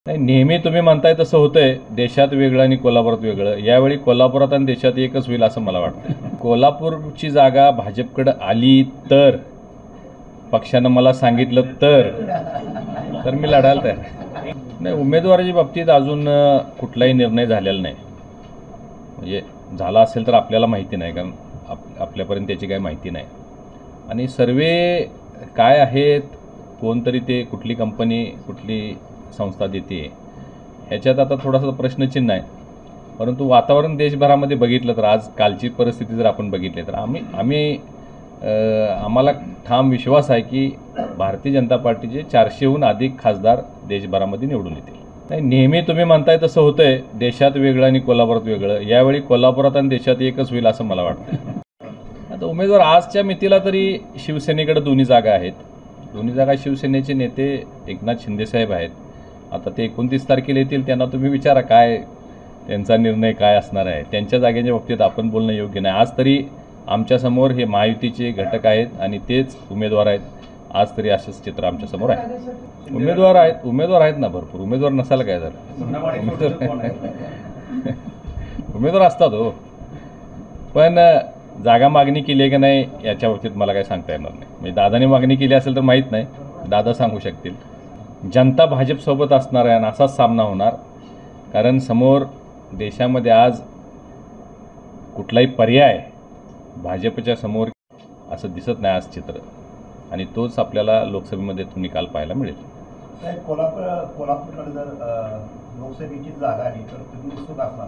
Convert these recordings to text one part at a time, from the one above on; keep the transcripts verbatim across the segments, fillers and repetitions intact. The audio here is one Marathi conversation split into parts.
नाही, नेहमी तुम्ही म्हणताय तसं होतंय. देशात वेगळं आणि कोल्हापुरात वेगळं. यावेळी कोल्हापुरात आणि देशात एकच होईल असं मला वाटतं. कोल्हापूरची जागा भाजपकडे आली तर, पक्षानं मला सांगितलं तर तर मी लढायला तयार. नाही, उमेदवाराच्या बाबतीत अजून कुठलाही निर्णय झालेला नाही. म्हणजे झाला असेल तर आपल्याला माहिती नाही, कारण आप आपल्यापर्यंत त्याची काही माहिती नाही. आणि सर्वे काय आहेत, कोणतरी ते कुठली कंपनी कुठली संस्था देते ह्याच्यात आता थोडासा प्रश्नचिन्ह आहे. परंतु वातावरण देशभरामध्ये बघितलं तर, आज कालची परिस्थिती जर आपण बघितली तर आम्ही आम्ही आम्हाला ठाम विश्वास आहे की भारतीय जनता पार्टीचे चारशेहून अधिक खासदार देशभरामध्ये निवडून येतील. नाही, नेहमी तुम्ही म्हणताय तसं होतंय. देशात वेगळं आणि कोल्हापुरात वेगळं. यावेळी कोल्हापुरात आणि देशात एकच होईल असं मला वाटतं. आता उमेदवार आजच्या मितीला तरी शिवसेनेकडे दोन्ही जागा आहेत. दोन्ही जागा शिवसेनेचे नेते एकनाथ शिंदेसाहेब आहेत. आता ते एकोणतीस तारखेला येतील, त्यांना तुम्ही विचारा काय त्यांचा निर्णय काय असणार आहे. त्यांच्या जागेच्या बाबतीत आपण बोलणं योग्य नाही. आज तरी आमच्यासमोर हे महायुतीचे घटक आहेत आणि तेच उमेदवार आहेत. आज तरी असंच चित्र आमच्यासमोर आहे. उमेदवार आहेत उमेदवार आहेत ना भरपूर. उमेदवार नसायला काय झालं, उमेदवार उमेदवार असतात हो. पण जागा मागणी केली आहे की नाही याच्या बाबतीत मला काय सांगता येणार नाही. म्हणजे दादाने मागणी केली असेल तर माहीत नाही, दादा सांगू शकतील. जनता भाजपसोबत असणार आहे आणि असाच सामना होणार. कारण समोर देशामध्ये आज कुठलाही पर्याय भाजपच्या समोर असं दिसत नाही आज चित्र. आणि तोच आपल्याला लोकसभेमध्ये तो निकाल पाहायला मिळेल. कोल्हापूर कोल्हापूरकडे जर लोकसभेची जागा आली तर तुम्ही उत्सुक असणार?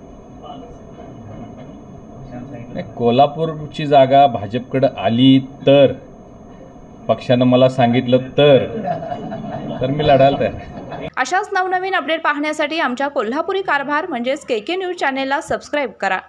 नाही, कोल्हापूरची जागा भाजपकडे आली तर, पक्षानं मला सांगितलं तर तर मी लढायला तयार. अशाच नवनवीन अपडेट पाहण्यासाठी आमच्या कोल्हापुरी कारभार म्हणजेच के के न्यूज चॅनेलला सबस्क्राईब करा.